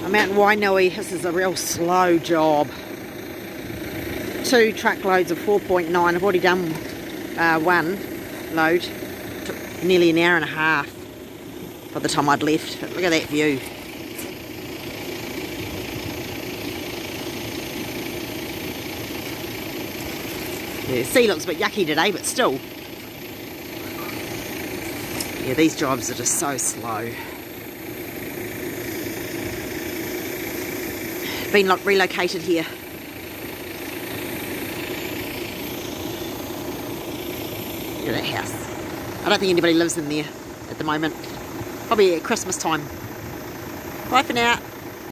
I'm out in Wainui. This is a real slow job. 2 truckloads of 4.9. I've already done one load. Took nearly an hour and a half by the time I'd left. But look at that view. Yeah, the sea looks a bit yucky today, but still. Yeah, these drives are just so slow. Been relocated here. Look at that house. I don't think anybody lives in there at the moment. Probably at Christmas time. Bye for now.